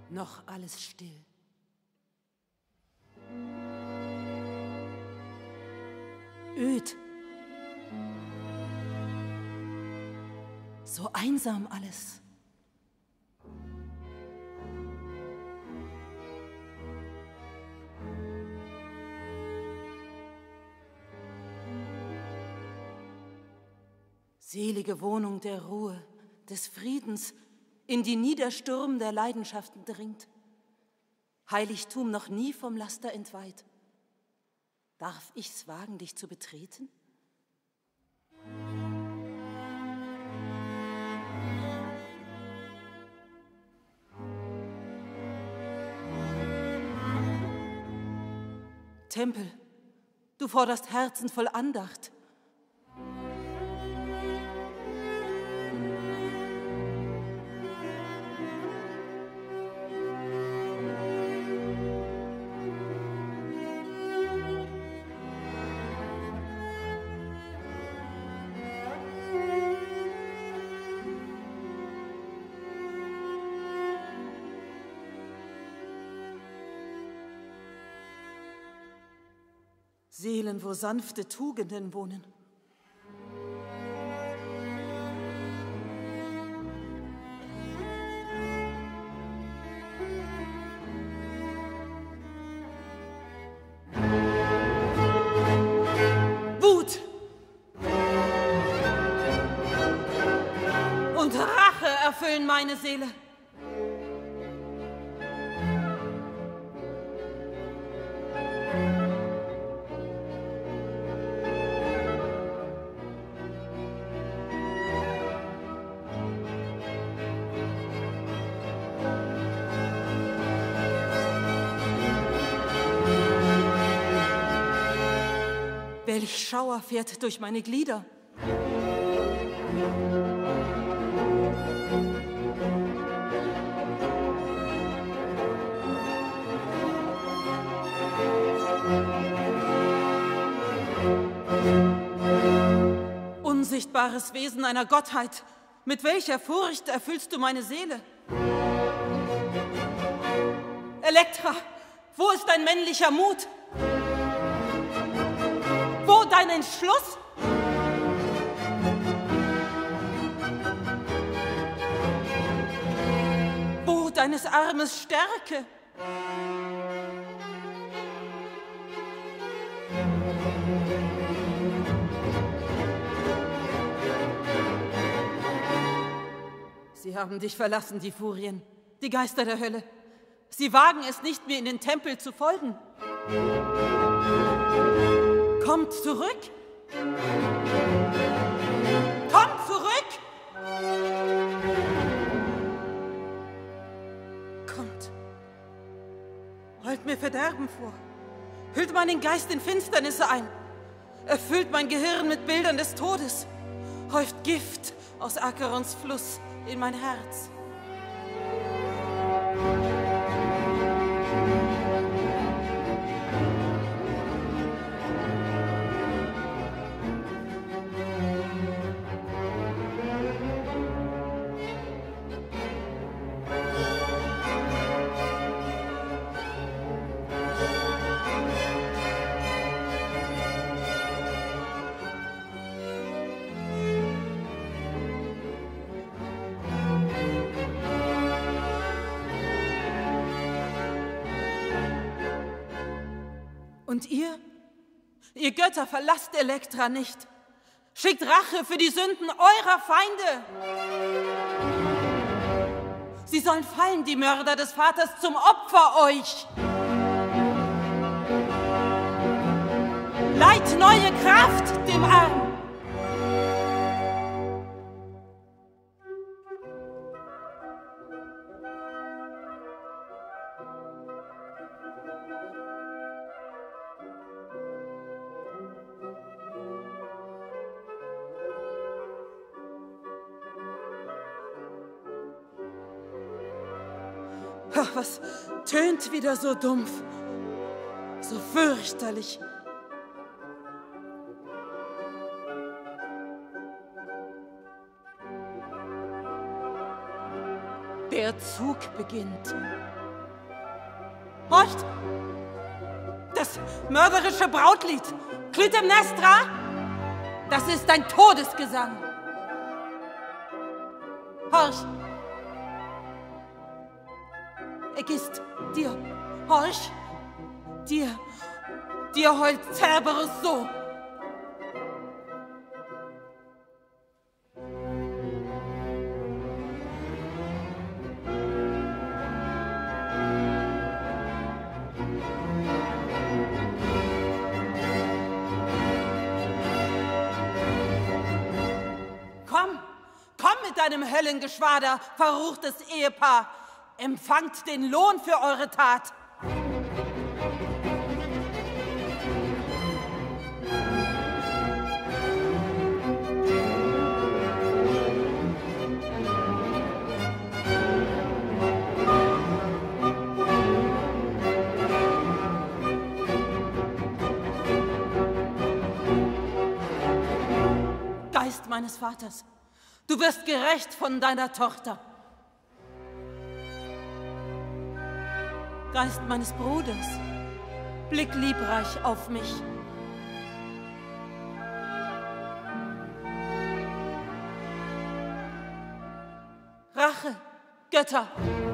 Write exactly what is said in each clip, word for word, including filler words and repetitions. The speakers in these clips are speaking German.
Noch alles still. Öd. So einsam alles. Selige Wohnung der Ruhe, des Friedens, in die nie der Sturm der Leidenschaften dringt. Heiligtum noch nie vom Laster entweiht. Darf ich's wagen, dich zu betreten? Tempel, du forderst Herzen voll Andacht. Seelen, wo sanfte Tugenden wohnen. Wut und Rache erfüllen meine Seele. Welch Schauer fährt durch meine Glieder. Unsichtbares Wesen einer Gottheit, mit welcher Furcht erfüllst du meine Seele? Elektra, wo ist dein männlicher Mut? Wo dein Entschluss? Wo deines Armes Stärke? Sie haben dich verlassen, die Furien, die Geister der Hölle. Sie wagen es nicht, mir in den Tempel zu folgen. Kommt zurück! Kommt zurück! Kommt! Rollt mir Verderben vor. Hüllt meinen Geist in Finsternisse ein. Erfüllt mein Gehirn mit Bildern des Todes. Häuft Gift aus Acherons Fluss in mein Herz. Und ihr, ihr Götter, verlasst Elektra nicht. Schickt Rache für die Sünden eurer Feinde. Sie sollen fallen, die Mörder des Vaters, zum Opfer euch. Leiht neue Kraft dem Arm. Ach, was tönt wieder so dumpf, so fürchterlich. Der Zug beginnt. Horcht! Das mörderische Brautlied, Clytemnestra, das ist ein Todesgesang. Horch! Ägist, dir, horch! Dir, dir heult Cerberus so. Komm, komm mit deinem Höllengeschwader, verruchtes Ehepaar. Empfangt den Lohn für eure Tat. Geist meines Vaters, du wirst gerächt von deiner Tochter. Geist meines Bruders, blick liebreich auf mich. Rache, Götter!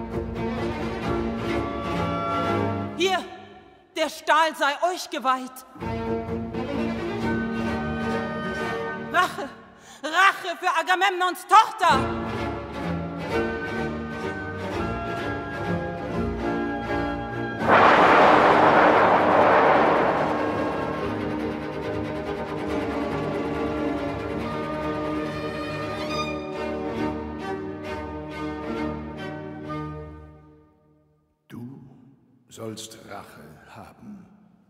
Hier, der Stahl sei euch geweiht. Rache, Rache für Agamemnons Tochter! Du sollst Rache haben.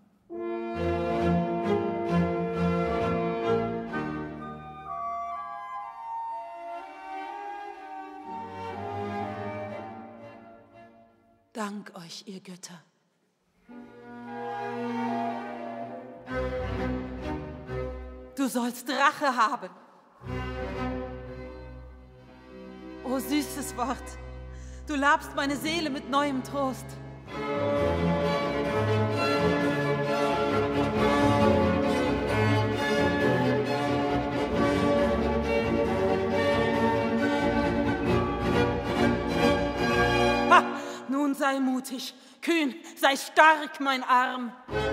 Dank euch, ihr Götter. Du sollst Rache haben. O süßes Wort, du labst meine Seele mit neuem Trost. Nun sei mutig, kühn, sei stark, mein Arm.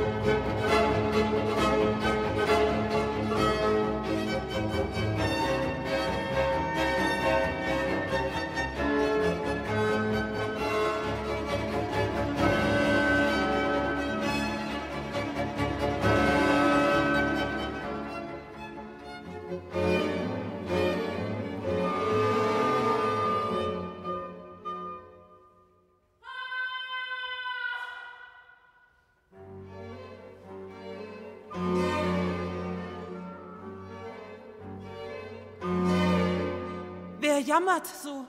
Wer jammert so?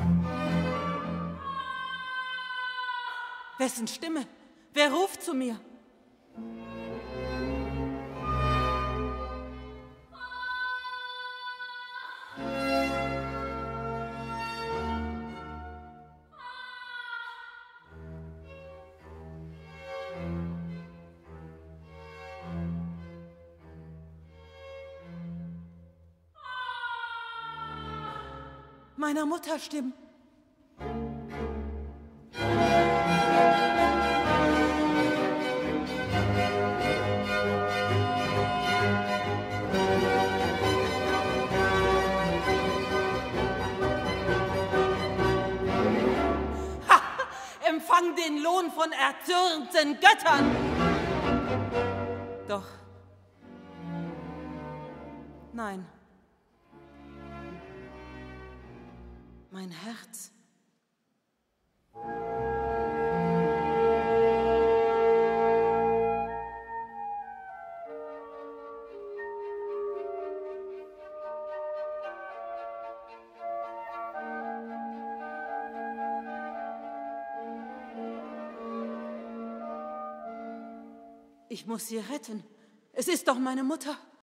Wessen Stimme? Wer ruft zu mir? Meiner Mutter Stimmen. Ha! Empfang den Lohn von erzürnten Göttern. Doch, nein. Mein Herz. Ich muss sie retten. Es ist doch meine Mutter.